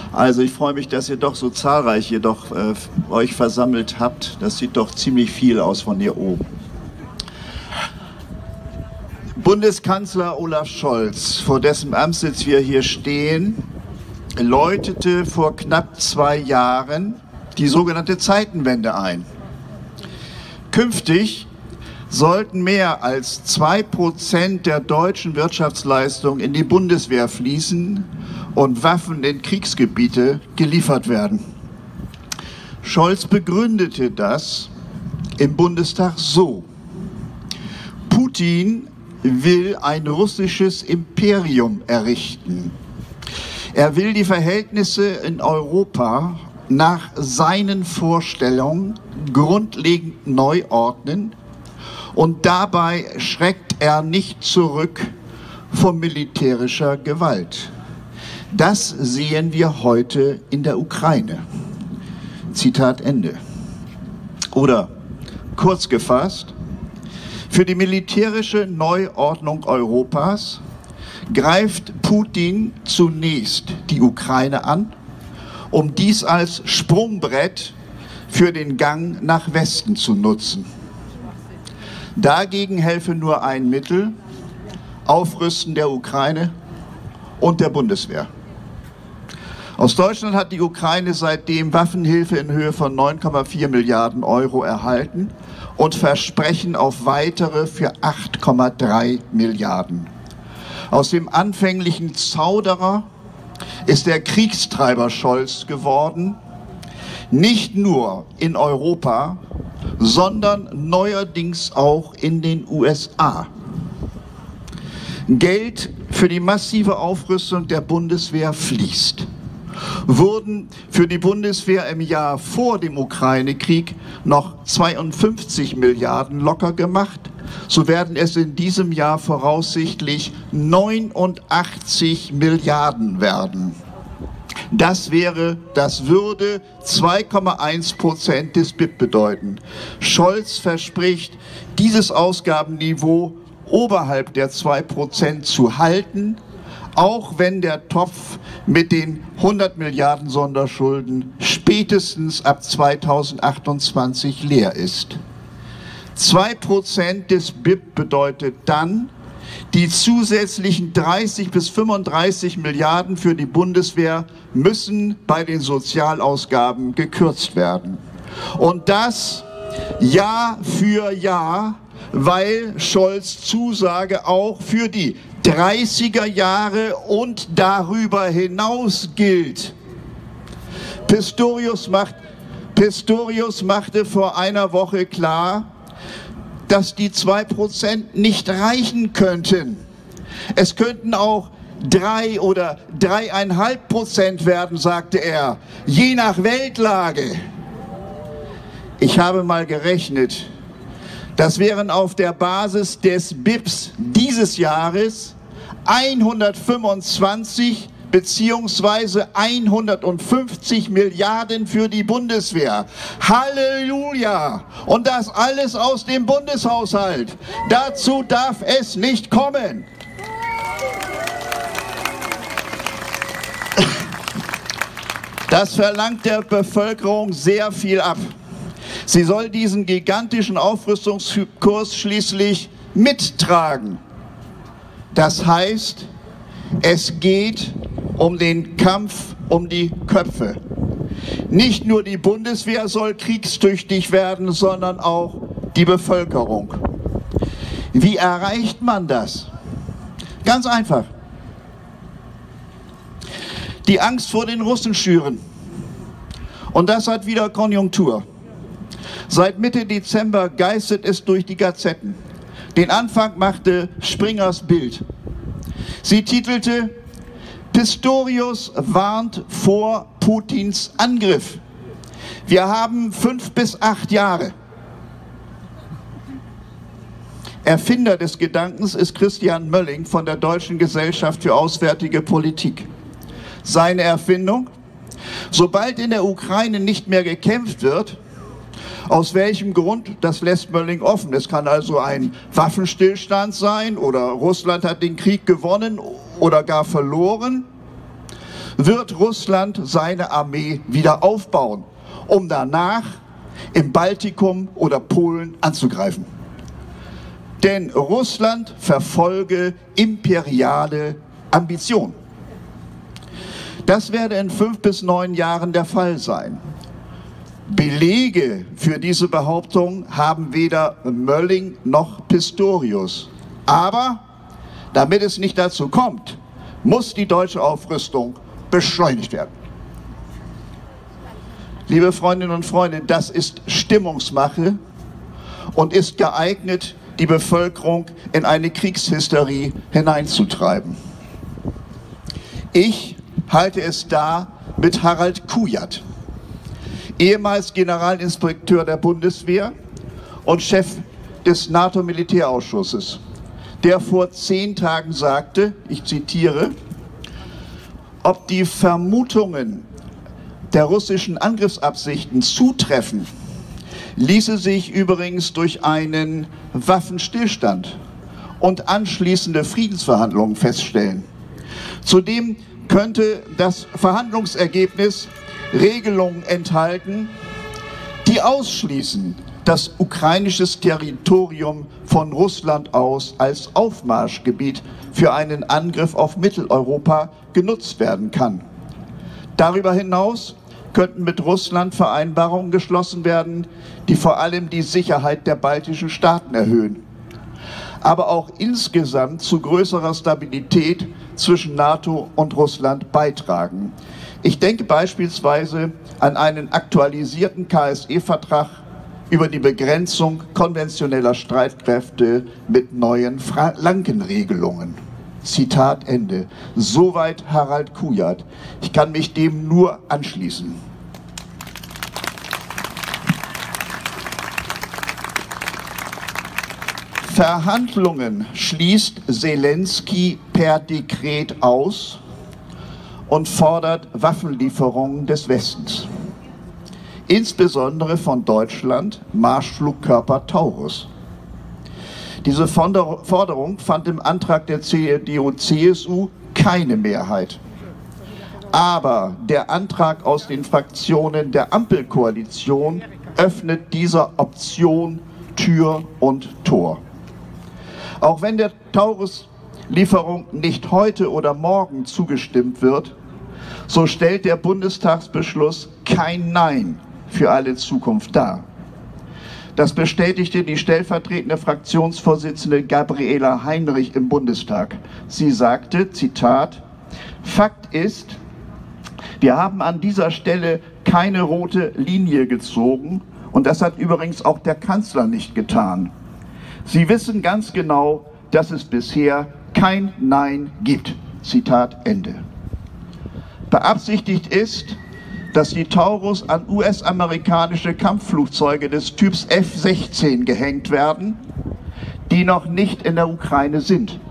Also ich freue mich, dass ihr doch so zahlreich hier doch euch versammelt habt. Das sieht doch ziemlich viel aus von hier oben. Bundeskanzler Olaf Scholz, vor dessen Amtssitz wir hier stehen, läutete vor knapp 2 Jahren die sogenannte Zeitenwende ein. Künftig sollten mehr als 2% der deutschen Wirtschaftsleistung in die Bundeswehr fließen und Waffen in Kriegsgebiete geliefert werden. Scholz begründete das im Bundestag so: Putin will ein russisches Imperium errichten. Er will die Verhältnisse in Europa nach seinen Vorstellungen grundlegend neu ordnen und dabei schreckt er nicht zurück vor militärischer Gewalt. Das sehen wir heute in der Ukraine. Zitat Ende. Oder kurz gefasst: Für die militärische Neuordnung Europas greift Putin zunächst die Ukraine an, um dies als Sprungbrett für den Gang nach Westen zu nutzen. Dagegen helfe nur ein Mittel: Aufrüsten der Ukraine und der Bundeswehr. Aus Deutschland hat die Ukraine seitdem Waffenhilfe in Höhe von 9,4 Milliarden Euro erhalten und Versprechen auf weitere für 8,3 Milliarden. Aus dem anfänglichen Zauderer ist der Kriegstreiber Scholz geworden, nicht nur in Europa, sondern neuerdings auch in den USA. Geld für die massive Aufrüstung der Bundeswehr fließt. Wurden für die Bundeswehr im Jahr vor dem Ukraine-Krieg noch 52 Milliarden locker gemacht, so werden es in diesem Jahr voraussichtlich 89 Milliarden werden. Das würde 2,1% des BIP bedeuten. Scholz verspricht, dieses Ausgabenniveau oberhalb der 2% zu halten, auch wenn der Topf mit den 100 Milliarden Sonderschulden spätestens ab 2028 leer ist. 2% des BIP bedeutet dann, die zusätzlichen 30 bis 35 Milliarden für die Bundeswehr müssen bei den Sozialausgaben gekürzt werden. Und das Jahr für Jahr, weil Scholz' Zusage auch für die 30er Jahre und darüber hinaus gilt. Pistorius machte vor einer Woche klar, dass die 2% nicht reichen könnten. Es könnten auch 3 oder 3,5% werden, sagte er, je nach Weltlage. Ich habe mal gerechnet, das wären auf der Basis des BIPs dieses Jahres 125 beziehungsweise 150 Milliarden für die Bundeswehr. Halleluja! Und das alles aus dem Bundeshaushalt. Dazu darf es nicht kommen. Das verlangt der Bevölkerung sehr viel ab. Sie soll diesen gigantischen Aufrüstungskurs schließlich mittragen. Das heißt, es geht um den Kampf um die Köpfe. Nicht nur die Bundeswehr soll kriegstüchtig werden, sondern auch die Bevölkerung. Wie erreicht man das? Ganz einfach. Die Angst vor den Russen schüren. Und das hat wieder Konjunktur. Seit Mitte Dezember geistert es durch die Gazetten. Den Anfang machte Springers Bild. Sie titelte: Pistorius warnt vor Putins Angriff. Wir haben 5 bis 8 Jahre. Erfinder des Gedankens ist Christian Mölling von der Deutschen Gesellschaft für Auswärtige Politik. Seine Erfindung: Sobald in der Ukraine nicht mehr gekämpft wird, aus welchem Grund, das lässt Mölling offen. Es kann also ein Waffenstillstand sein oder Russland hat den Krieg gewonnen oder gar verloren. wird Russland seine Armee wieder aufbauen, um danach im Baltikum oder Polen anzugreifen. Denn Russland verfolge imperiale Ambitionen. Das werde in 5 bis 9 Jahren der Fall sein. Belege für diese Behauptung haben weder Mölling noch Pistorius. Aber damit es nicht dazu kommt, muss die deutsche Aufrüstung beschleunigt werden. Liebe Freundinnen und Freunde, das ist Stimmungsmache und ist geeignet, die Bevölkerung in eine Kriegshysterie hineinzutreiben. Ich halte es da mit Harald Kujat, ehemals Generalinspekteur der Bundeswehr und Chef des NATO-Militärausschusses, der vor 10 Tagen sagte, ich zitiere, ob die Vermutungen der russischen Angriffsabsichten zutreffen, ließe sich übrigens durch einen Waffenstillstand und anschließende Friedensverhandlungen feststellen. Zudem könnte das Verhandlungsergebnis Regelungen enthalten, die ausschließen, dass ukrainisches Territorium von Russland aus als Aufmarschgebiet für einen Angriff auf Mitteleuropa genutzt werden kann. Darüber hinaus könnten mit Russland Vereinbarungen geschlossen werden, die vor allem die Sicherheit der baltischen Staaten erhöhen, aber auch insgesamt zu größerer Stabilität zwischen NATO und Russland beitragen. Ich denke beispielsweise an einen aktualisierten KSE-Vertrag über die Begrenzung konventioneller Streitkräfte mit neuen Flankenregelungen. Zitat Ende. Soweit Harald Kujat. Ich kann mich dem nur anschließen. Verhandlungen schließt Selenskyj per Dekret aus und fordert Waffenlieferungen des Westens. Insbesondere von Deutschland Marschflugkörper Taurus. Diese Forderung fand im Antrag der CDU/CSU keine Mehrheit. Aber der Antrag aus den Fraktionen der Ampelkoalition öffnet dieser Option Tür und Tor. Auch wenn der Taurus-Lieferung nicht heute oder morgen zugestimmt wird, so stellt der Bundestagsbeschluss kein Nein für alle Zukunft dar. Das bestätigte die stellvertretende Fraktionsvorsitzende Gabriela Heinrich im Bundestag. Sie sagte, Zitat, Fakt ist, wir haben an dieser Stelle keine rote Linie gezogen und das hat übrigens auch der Kanzler nicht getan. Sie wissen ganz genau, dass es bisher kein Nein gibt. Zitat Ende. Beabsichtigt ist, dass die Taurus an US-amerikanische Kampfflugzeuge des Typs F-16 gehängt werden, die noch nicht in der Ukraine sind.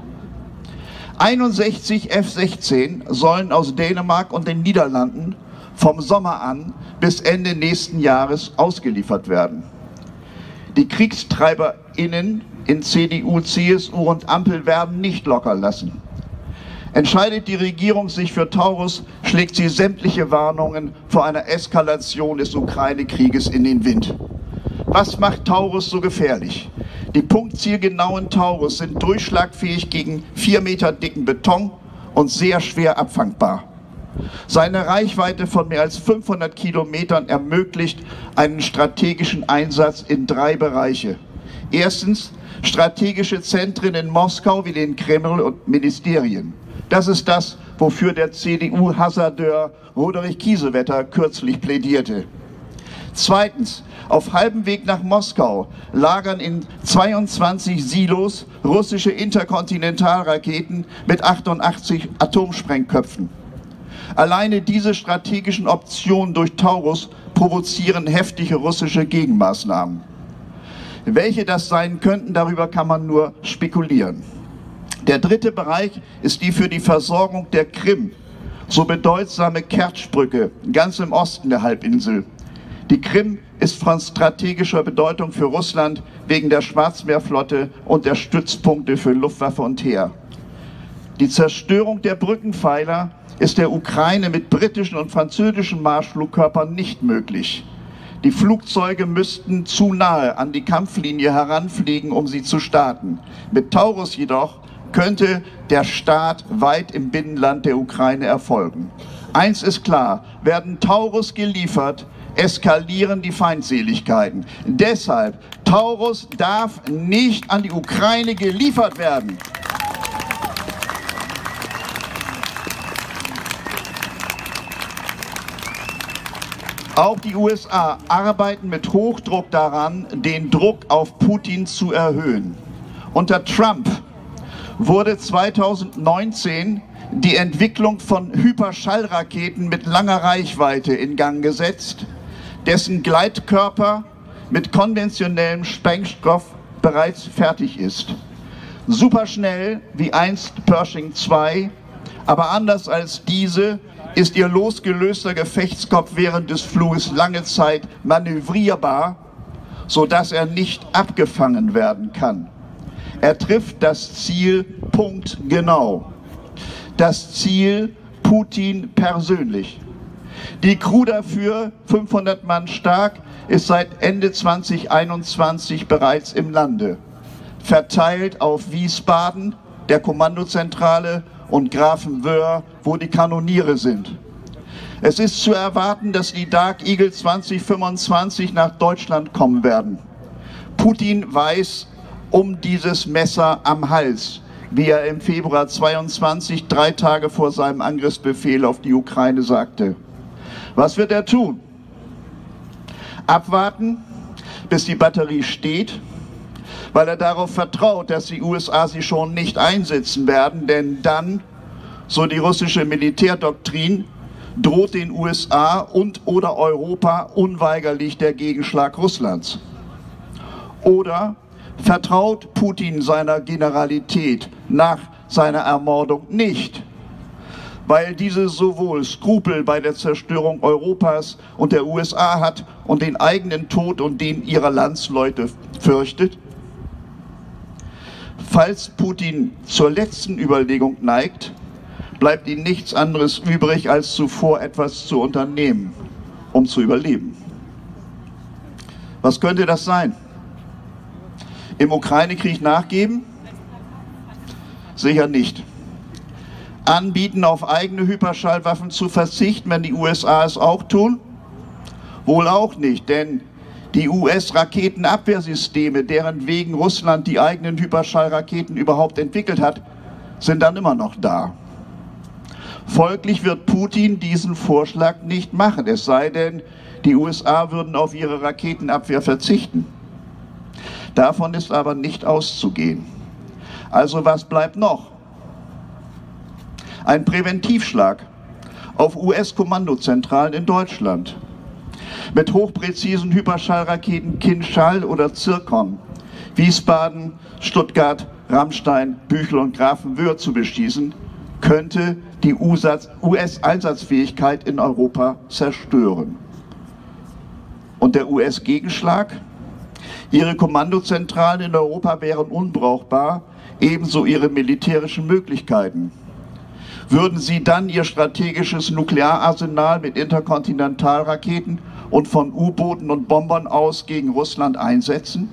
61 F-16 sollen aus Dänemark und den Niederlanden vom Sommer an bis Ende nächsten Jahres ausgeliefert werden. Die KriegstreiberInnen in CDU, CSU und Ampel werden nicht locker lassen. Entscheidet die Regierung sich für Taurus, schlägt sie sämtliche Warnungen vor einer Eskalation des Ukraine-Krieges in den Wind. Was macht Taurus so gefährlich? Die punktzielgenauen Taurus sind durchschlagfähig gegen 4 Meter dicken Beton und sehr schwer abfangbar. Seine Reichweite von mehr als 500 Kilometern ermöglicht einen strategischen Einsatz in 3 Bereiche. Erstens strategische Zentren in Moskau wie den Kreml und Ministerien. Das ist das, wofür der CDU-Hasardeur Roderich Kiesewetter kürzlich plädierte. Zweitens, auf halbem Weg nach Moskau lagern in 22 Silos russische Interkontinentalraketen mit 88 Atomsprengköpfen. Alleine diese strategischen Optionen durch Taurus provozieren heftige russische Gegenmaßnahmen. Welche das sein könnten, darüber kann man nur spekulieren. Der dritte Bereich ist die für die Versorgung der Krim so bedeutsame Kertschbrücke, ganz im Osten der Halbinsel. Die Krim ist von strategischer Bedeutung für Russland wegen der Schwarzmeerflotte und der Stützpunkte für Luftwaffe und Heer. Die Zerstörung der Brückenpfeiler ist der Ukraine mit britischen und französischen Marschflugkörpern nicht möglich. Die Flugzeuge müssten zu nahe an die Kampflinie heranfliegen, um sie zu starten. Mit Taurus jedoch könnte der Start weit im Binnenland der Ukraine erfolgen. Eins ist klar, werden Taurus geliefert, eskalieren die Feindseligkeiten. Deshalb, Taurus darf nicht an die Ukraine geliefert werden. Auch die USA arbeiten mit Hochdruck daran, den Druck auf Putin zu erhöhen. Unter Trump wurde 2019 die Entwicklung von Hyperschallraketen mit langer Reichweite in Gang gesetzt, dessen Gleitkörper mit konventionellem Sprengstoff bereits fertig ist. Superschnell wie einst Pershing II, aber anders als diese ist ihr losgelöster Gefechtskopf während des Fluges lange Zeit manövrierbar, sodass er nicht abgefangen werden kann. Er trifft das Ziel punktgenau. Das Ziel Putin persönlich. Die Crew dafür, 500 Mann stark, ist seit Ende 2021 bereits im Lande. Verteilt auf Wiesbaden, der Kommandozentrale, und Grafenwöhr, wo die Kanoniere sind. Es ist zu erwarten, dass die Dark Eagle 2025 nach Deutschland kommen werden. Putin weiß um dieses Messer am Hals, wie er im Februar 22, 3 Tage vor seinem Angriffsbefehl auf die Ukraine sagte. Was wird er tun? Abwarten, bis die Batterie steht, weil er darauf vertraut, dass die USA sie schon nicht einsetzen werden, denn dann, so die russische Militärdoktrin, droht den USA und/oder Europa unweigerlich der Gegenschlag Russlands. Oder vertraut Putin seiner Generalität nach seiner Ermordung nicht, weil diese sowohl Skrupel bei der Zerstörung Europas und der USA hat und den eigenen Tod und den ihrer Landsleute fürchtet? Falls Putin zur letzten Überlegung neigt, bleibt ihm nichts anderes übrig, als zuvor etwas zu unternehmen, um zu überleben. Was könnte das sein? Im Ukraine-Krieg nachgeben? Sicher nicht. Anbieten, auf eigene Hyperschallwaffen zu verzichten, wenn die USA es auch tun? Wohl auch nicht, denn die US-Raketenabwehrsysteme, deren wegen Russland die eigenen Hyperschallraketen überhaupt entwickelt hat, sind dann immer noch da. Folglich wird Putin diesen Vorschlag nicht machen, es sei denn, die USA würden auf ihre Raketenabwehr verzichten. Davon ist aber nicht auszugehen. Also was bleibt noch? Ein Präventivschlag auf US-Kommandozentralen in Deutschland. Mit hochpräzisen Hyperschallraketen Kinschall oder Zirkon, Wiesbaden, Stuttgart, Ramstein, Büchel und Grafenwöhr zu beschießen, könnte die US-Einsatzfähigkeit in Europa zerstören. Und der US-Gegenschlag? Ihre Kommandozentralen in Europa wären unbrauchbar, ebenso ihre militärischen Möglichkeiten. Würden sie dann ihr strategisches Nukleararsenal mit Interkontinentalraketen und von U-Booten und Bombern aus gegen Russland einsetzen?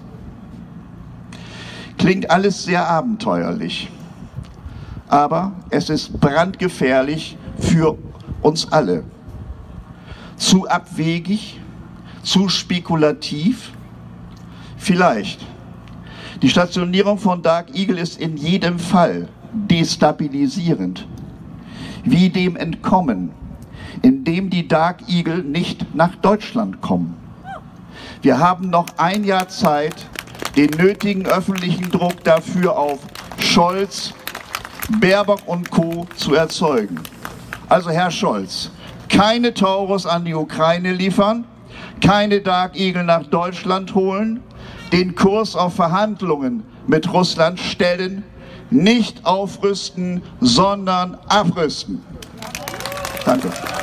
Klingt alles sehr abenteuerlich, aber es ist brandgefährlich für uns alle. Zu abwegig, zu spekulativ? Vielleicht. Die Stationierung von Dark Eagle ist in jedem Fall destabilisierend. Wie dem entkommen, indem die Dark Eagle nicht nach Deutschland kommen. Wir haben noch ein Jahr Zeit, den nötigen öffentlichen Druck dafür auf Scholz, Baerbock und Co. zu erzeugen. Also Herr Scholz, keine Taurus an die Ukraine liefern, keine Dark Eagle nach Deutschland holen, den Kurs auf Verhandlungen mit Russland stellen, nicht aufrüsten, sondern abrüsten. Danke.